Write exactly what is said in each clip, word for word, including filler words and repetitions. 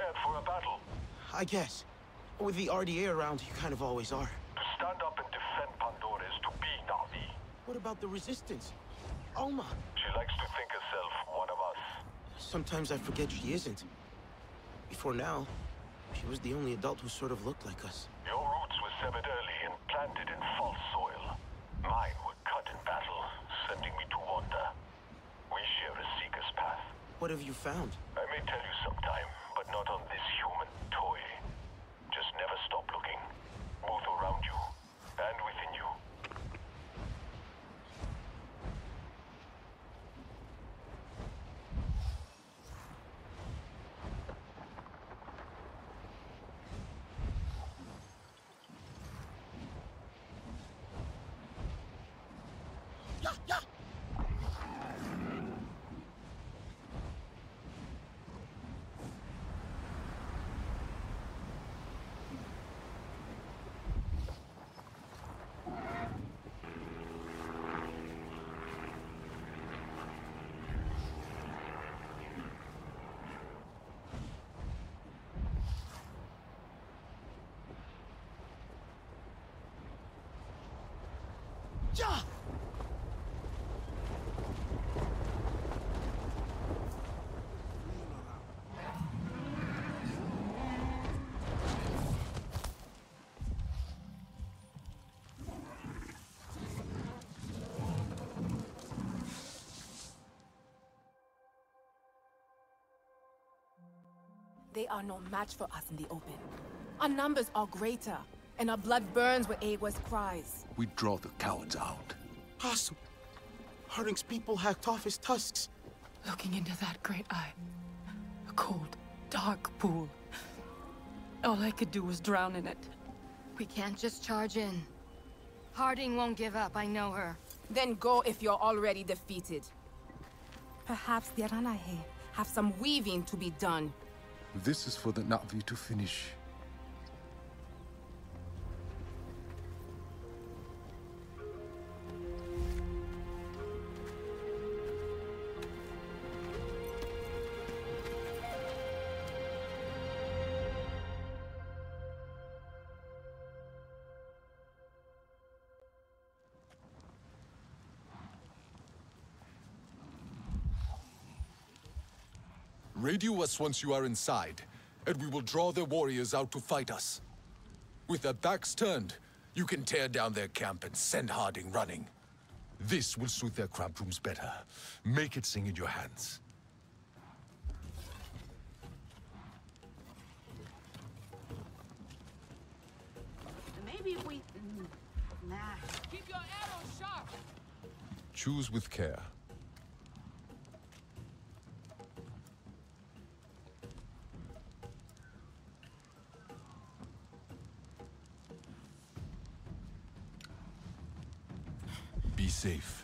prepared for a battle? I guess. With the R D A around, you kind of always are. To stand up and defend Pandora is to be Na'vi. What about the Resistance? Alma. She likes to think herself one of us. Sometimes I forget she isn't. Before now, she was the only adult who sort of looked like us. Your roots were severed early and planted in false soil. Mine were cut in battle, sending me to wander. We share a seeker's path. What have you found? I may tell you sometime, but not on this human toy. Just never stop looking. Both around you and within you. Yeah, yeah. Yeah! They are no match for us in the open. Our numbers are greater, and our blood burns with Aegwa's cries. We draw the cowards out. Awesome. Harding's people hacked off his tusks. Looking into that great eye. A cold, dark pool. All I could do was drown in it. We can't just charge in. Harding won't give up, I know her. Then go if you're already defeated. Perhaps the Aranahe have some weaving to be done. This is for the Na'vi to finish. Radio us once you are inside, and we will draw their warriors out to fight us. With their backs turned, you can tear down their camp and send Harding running. This will suit their cramped rooms better. Make it sing in your hands. Maybe if we... Mm, nah. Keep your arrows sharp! Choose with care. Be safe.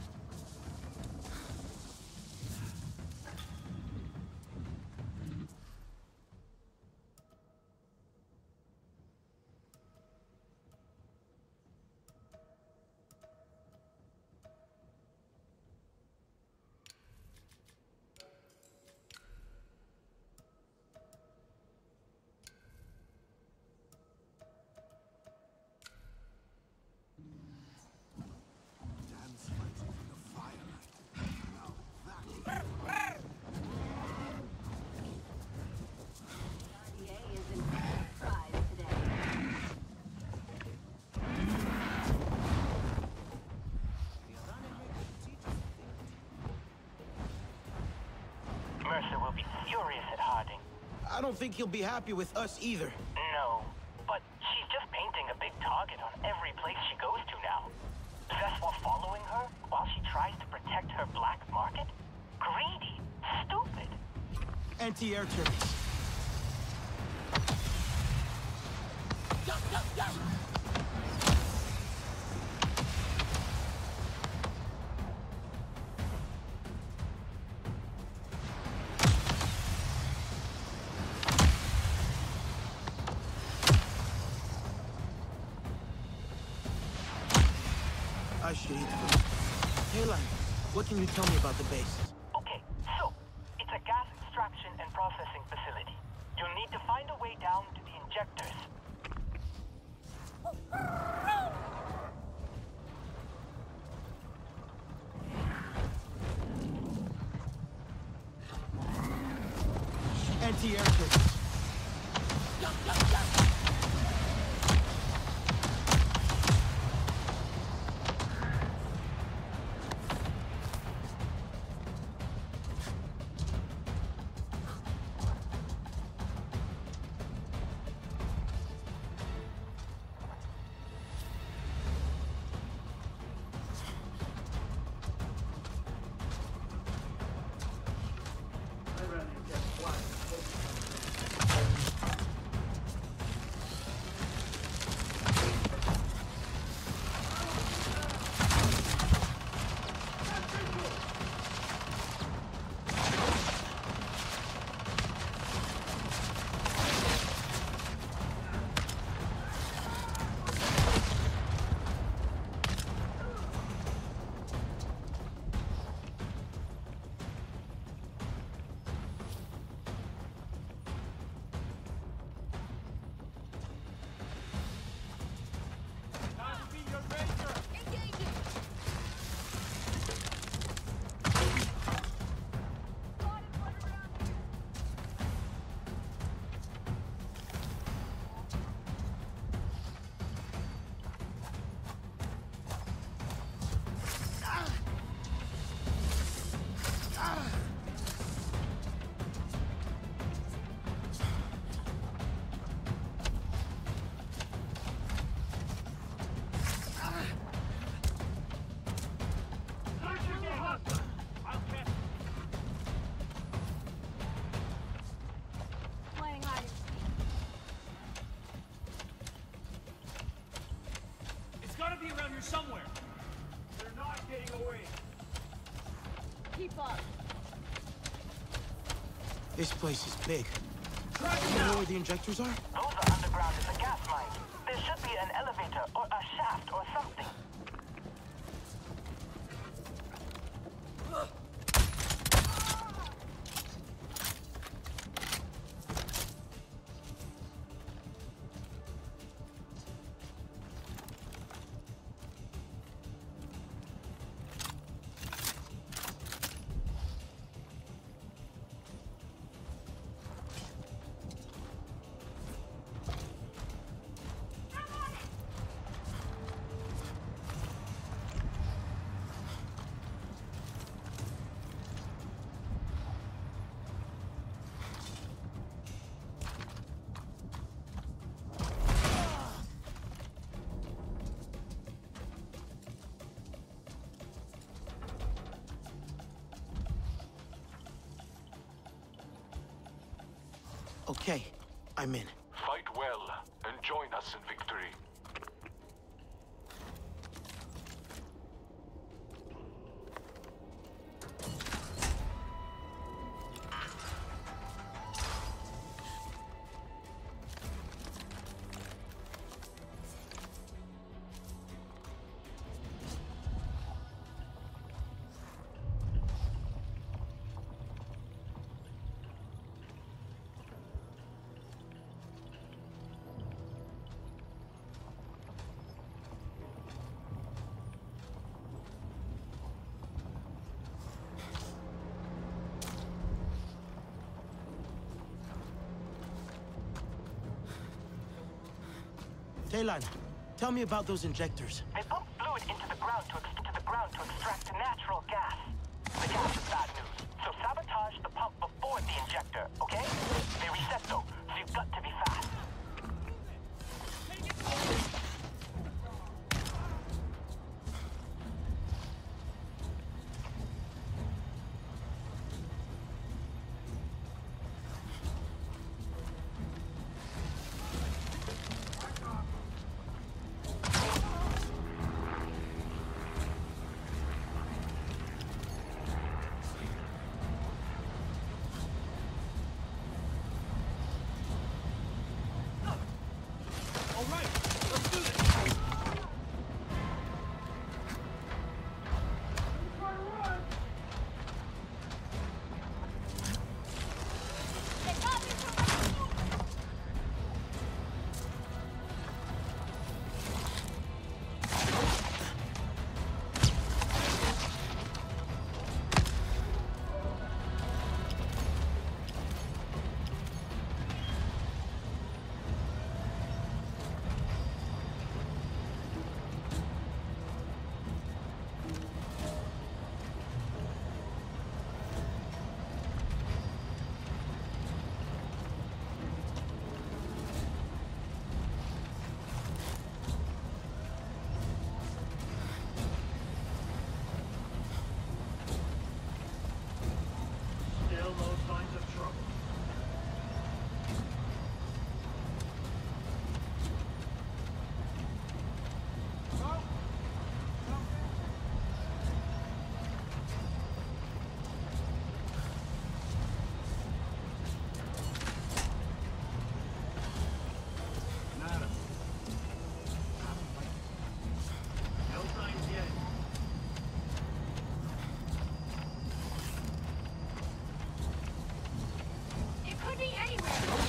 Mercer will be furious at Harding. I don't think he'll be happy with us either. No, but she's just painting a big target on every place she goes to now. Zeswa following her while she tries to protect her black market? Greedy. Stupid. Anti-air turrets. Yeah, yeah, yeah. I should eat first. Hey, Lang, what can you tell me about the base? Okay, so, it's a gas extraction and processing facility. You'll need to find a way down to the injectors. Anti-air missiles. Be around here somewhere. They're not getting away. Keep up. This place is big. Track Do it you know down. where the injectors are? Those are underground in the gas mine. There should be an elevator or a shaft or something. Okay, I'm in. Fight well and join us in victory. Taylan, tell me about those injectors. They pump fluid into the ground to, ex to the ground to extract natural gas. The gas is bad news, so sabotage the pump before the injector, okay? They reset though, so you've got to be fast. could be anywhere!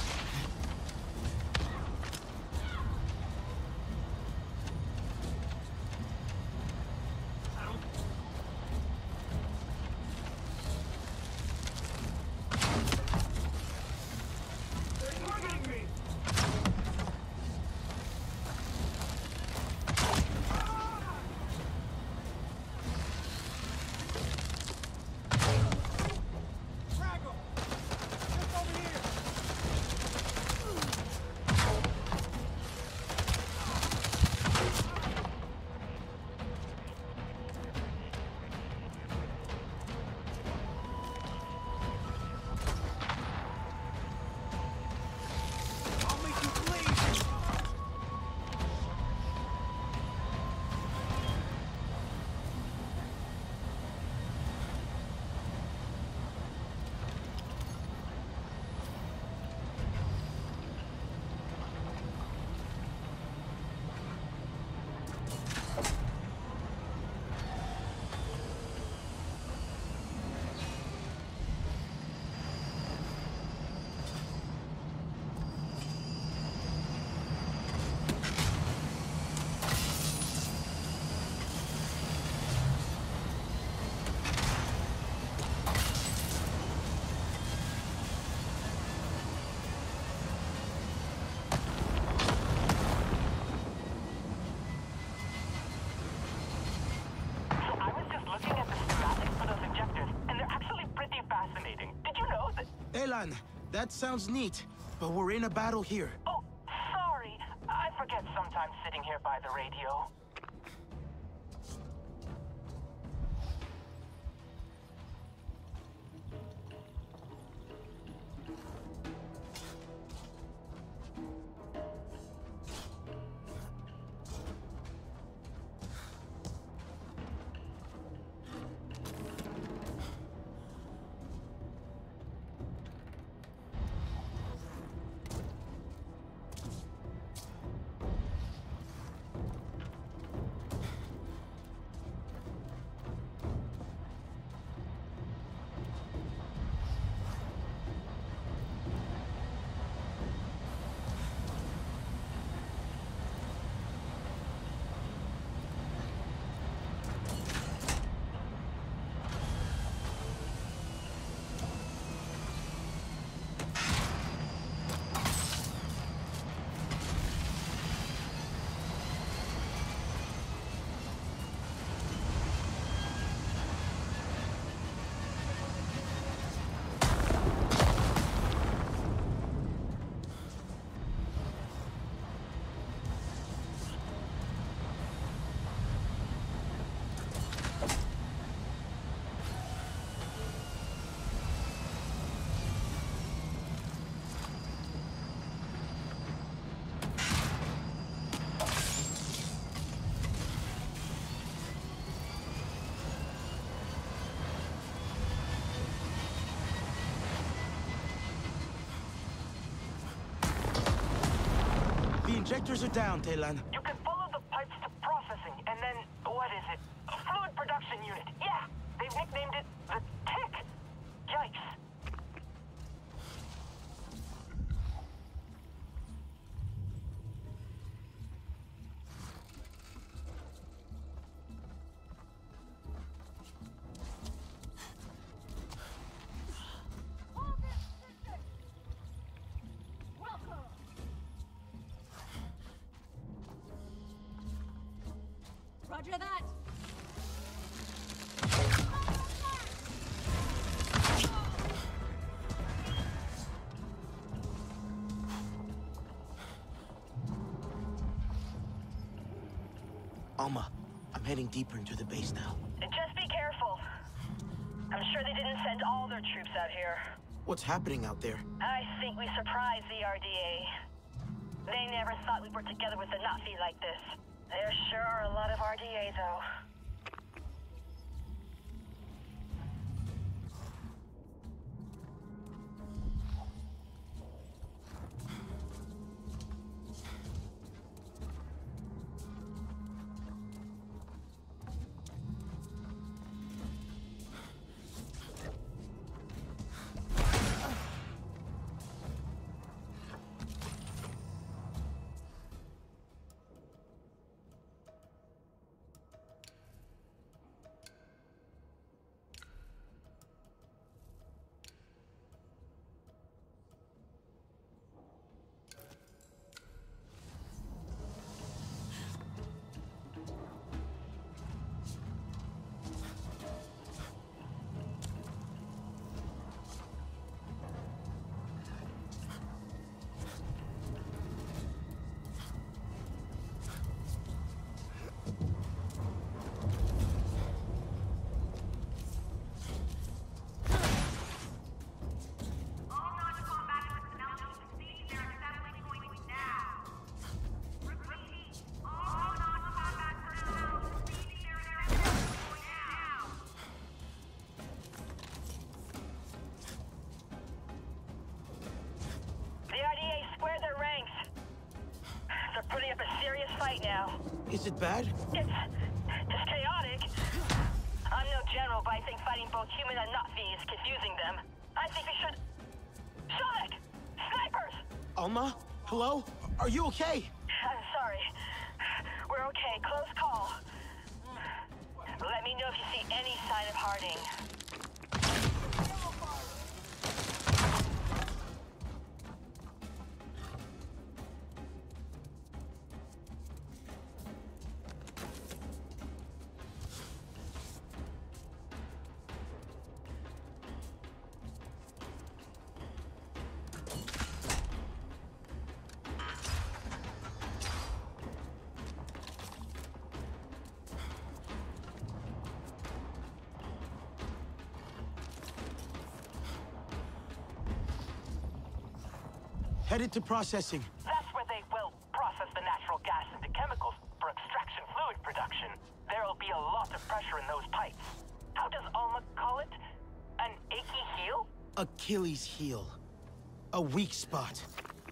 Elan, that sounds neat, but we're in a battle here. Oh, sorry. I forget sometimes sitting here by the radio. The injectors are down, Taylan. You can follow the pipes to processing, and then, what is it? Fluid production unit. Yeah, they've nicknamed it the Tick. Yikes. Roger that. Alma, I'm heading deeper into the base now. Just be careful. I'm sure they didn't send all their troops out here. What's happening out there? I think we surprised the R D A. They never thought we'd work together with the Nazi like this. There sure are a lot of R D A, though. right now. Is it bad? It's... it's chaotic. I'm no general, but I think fighting both human and Na'vi is confusing them. I think we should... Sonic! Snipers! Alma? Hello? Are you okay? I'm sorry. We're okay. Close call. Let me know if you see any sign of Harding. Headed to processing. That's where they will process the natural gas into chemicals for extraction fluid production. There'll be a lot of pressure in those pipes. How does Alma call it? An achy heel? Achilles heel. A weak spot.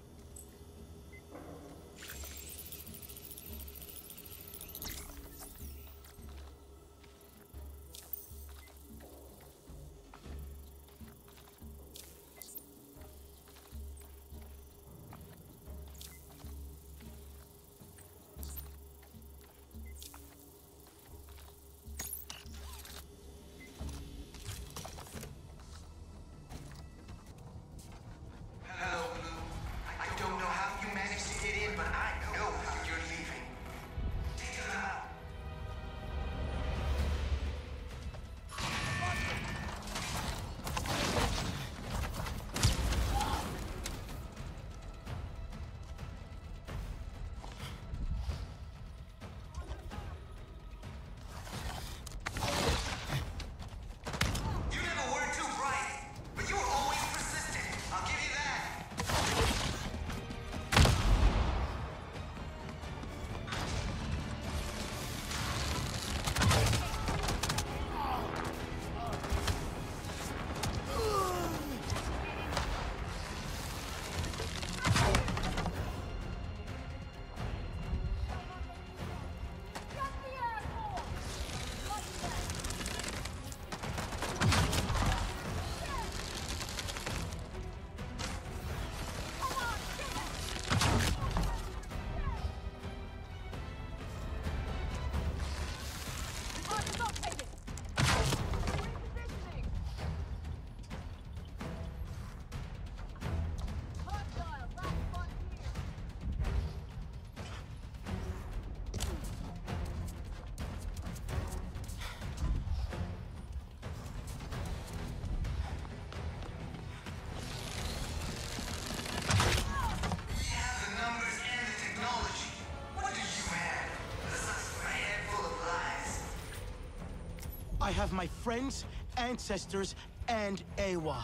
I have my friends, ancestors, and Eywa.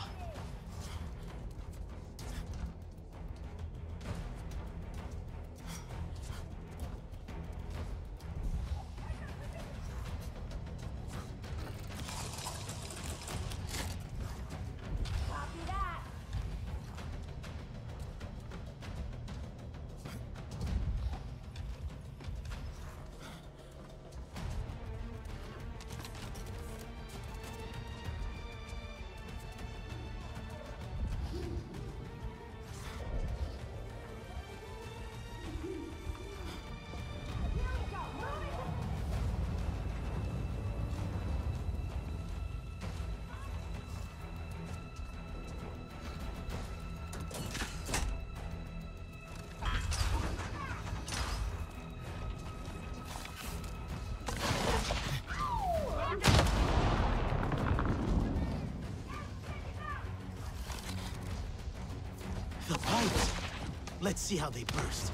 The pipes! Let's see how they burst.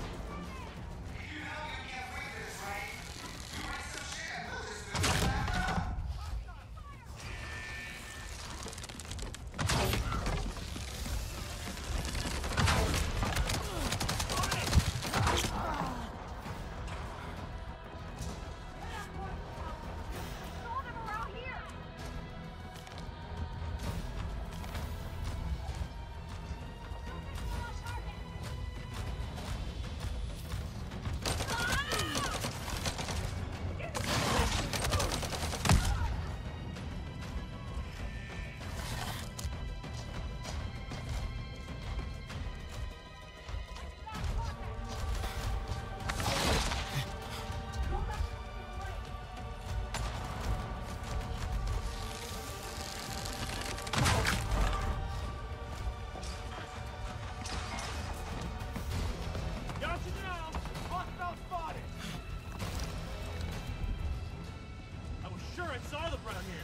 around here.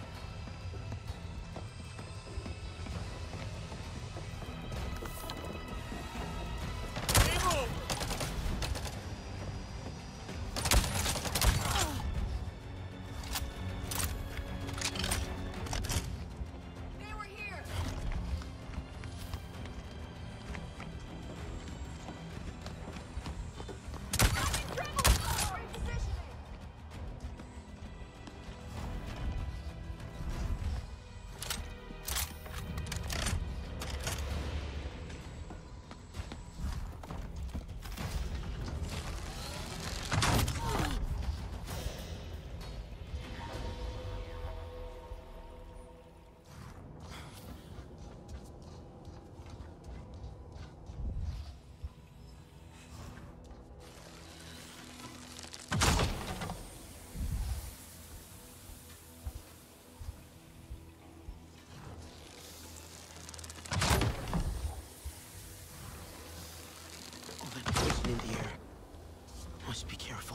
In the air. Must be careful.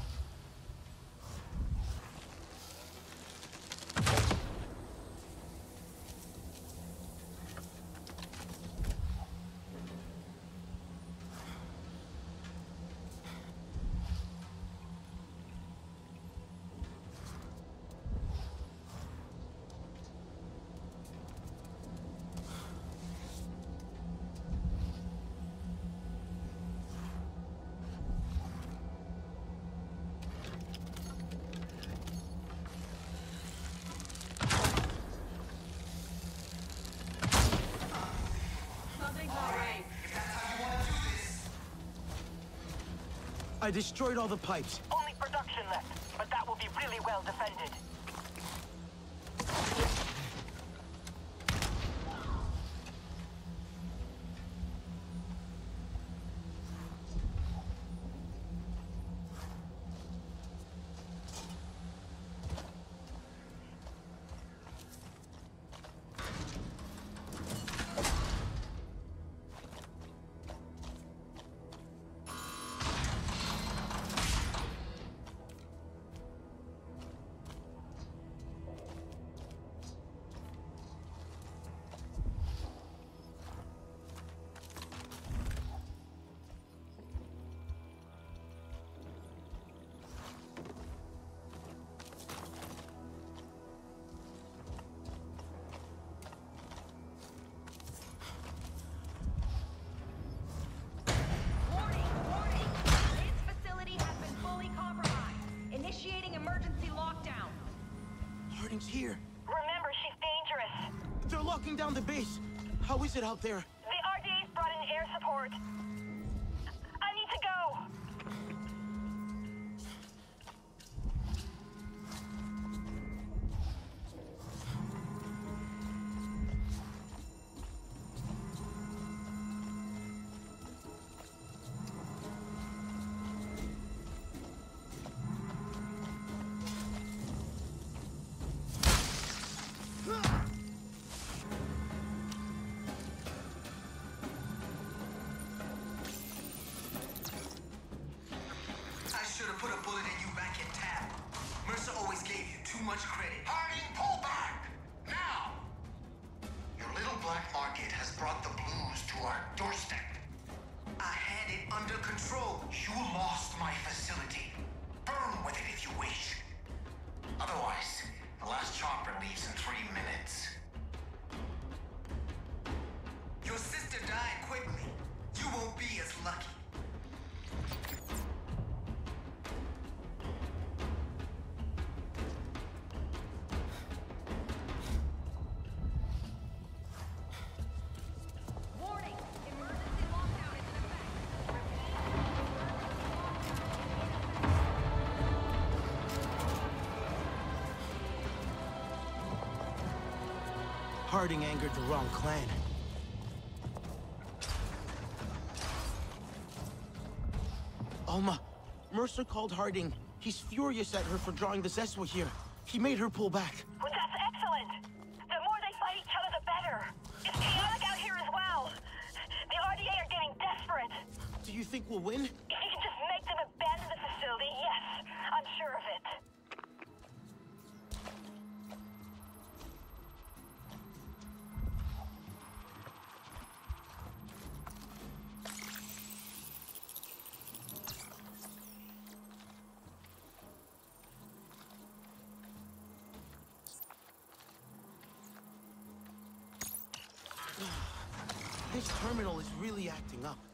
I destroyed all the pipes. Only production left, but that will be really well defended. Harding's here. Remember, she's dangerous. They're locking down the base. How is it out there? The R D A's brought in air support. I need to go. Put a bullet in you back in Tab. Mercer always gave you too much credit. Harding, pull back! Now! Your little black market has brought the blues to our doorstep. I had it under control. You lost my facility. Burn with it if you wish. Otherwise, the last chopper leaves in three minutes. Your sister died quickly. You won't be as lucky. Harding angered the wrong clan. Alma, Mercer called Harding. He's furious at her for drawing the Zeswa here. He made her pull back. Well, that's excellent. The more they fight each other, the better. It's chaotic out here as well. The R D A are getting desperate. Do you think we'll win? If you can just make them abandon the facility, yes. I'm sure of it. This terminal is really acting up.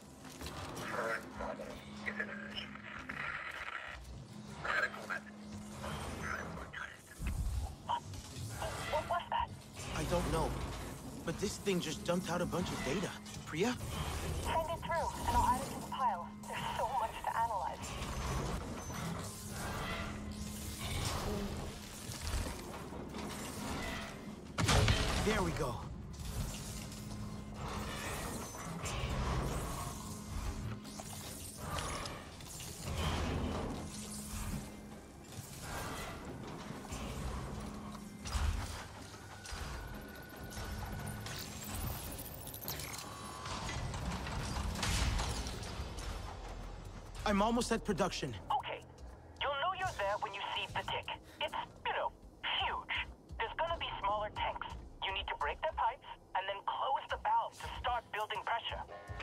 What was that? I don't know. But this thing just dumped out a bunch of data. Priya? Send it through, and I'll add it to the pile. There's so much to analyze. There we go. I'm almost at production. Okay. You'll know you're there when you see the tick. It's, you know, huge. There's gonna be smaller tanks. You need to break their pipes, and then close the valve to start building pressure.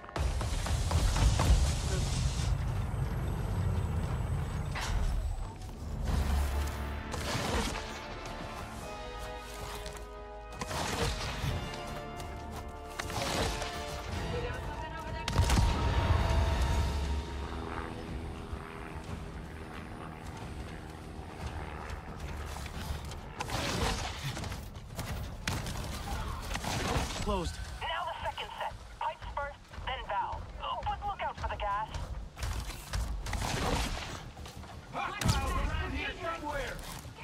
Closed. Now the second set. Pipes first, then valve. Oh, but look out for the gas. Hostiles around here somewhere!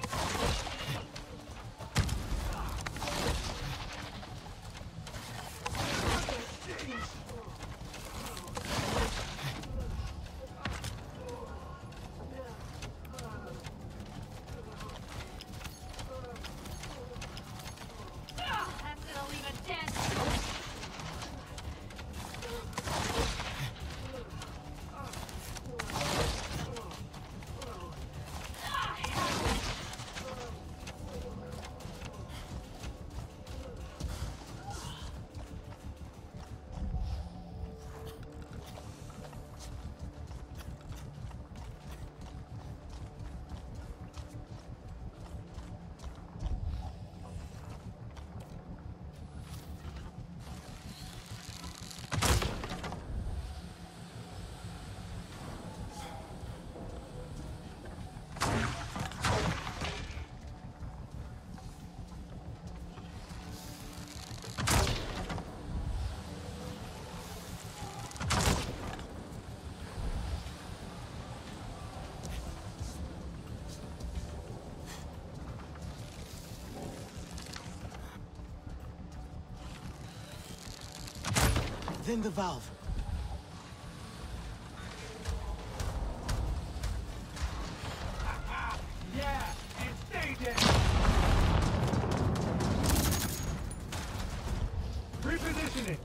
Then the valve. Yeah, and stay there! Repositioning!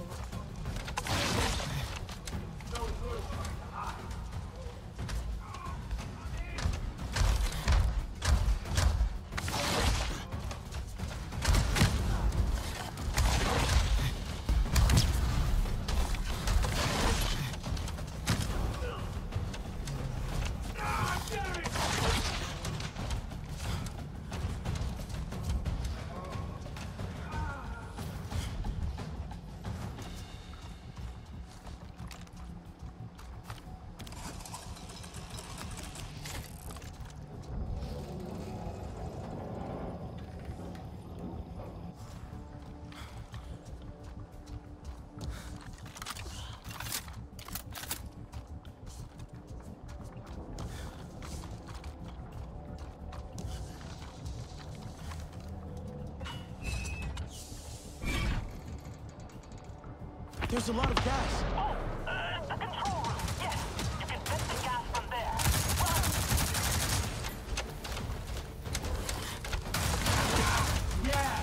There's a lot of gas. Oh, uh, the control room. Yes, you can vent the gas from there. Run! Yeah!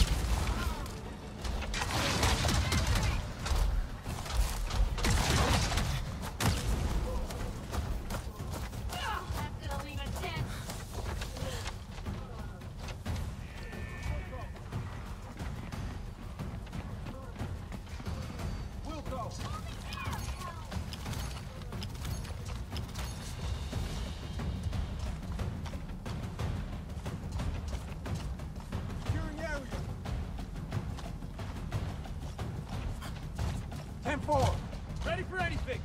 That's gonna leave a dent. We'll go! ten four. Ready for anything.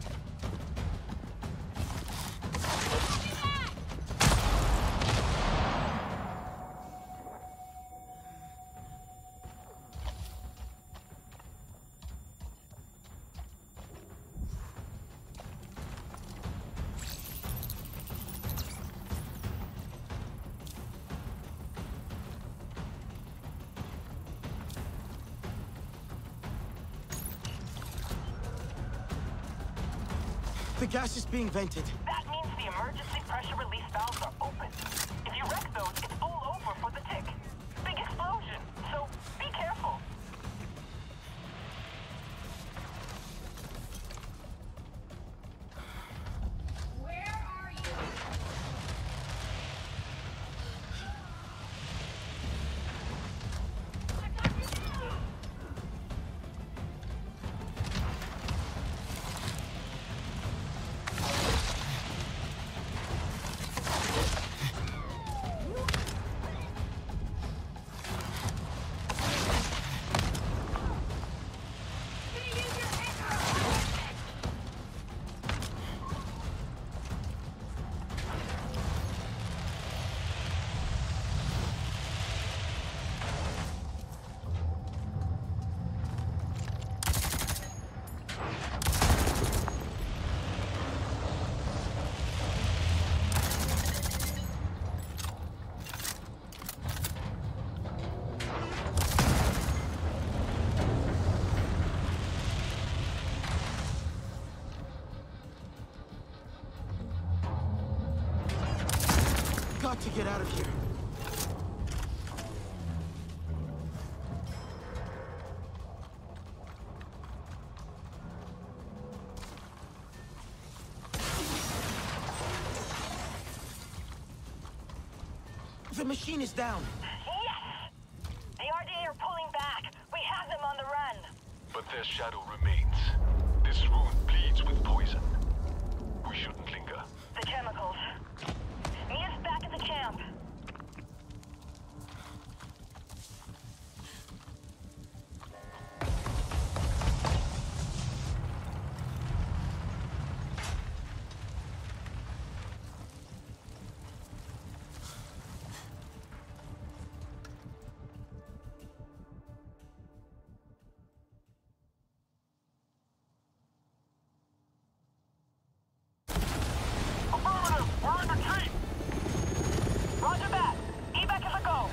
The gas is being vented. That means the emergency pressure release valves are open. If you wreck those, it's all over for the tick. Big explosion, so be careful. Where are you? Got to get out of here. The machine is down. Yes! The R D A are pulling back. We have them on the run. But their shadow remains. This rune bleeds with poison. We shouldn't linger. The chemicals. Mia's back at the camp. Affirmative! We're in retreat! Roger that! Evac is a go!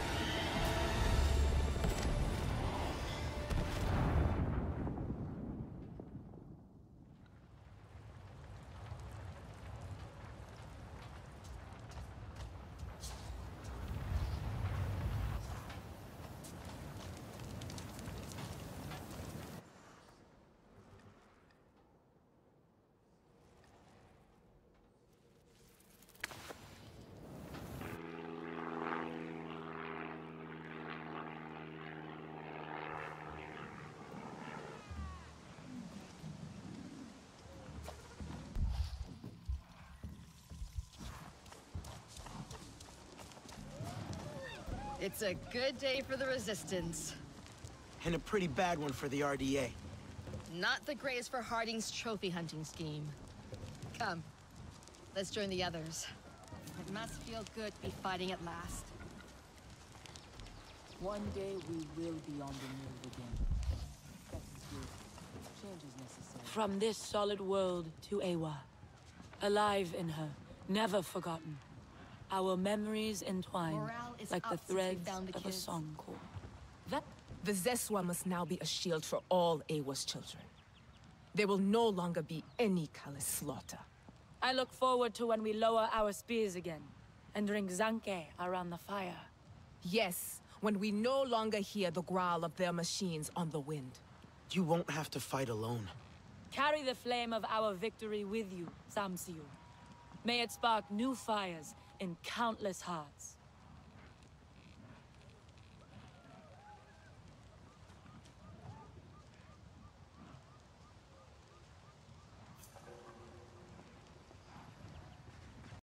It's a good day for the Resistance. And a pretty bad one for the R D A. Not the greatest for Harding's trophy hunting scheme. Come, let's join the others. It must feel good to be fighting at last. One day we will be on the move again. That's good. Change is necessary. From this solid world to Eywa. Alive in her, never forgotten. Our memories entwined, Morale is like the up since we threads found the of a kids. song chord. That the Zeswa must now be a shield for all Eywa's children. There will no longer be any callous slaughter. I look forward to when we lower our spears again and drink Zanke around the fire. Yes, when we no longer hear the growl of their machines on the wind. You won't have to fight alone. Carry the flame of our victory with you, Samsiu. May it spark new fires in countless hearts.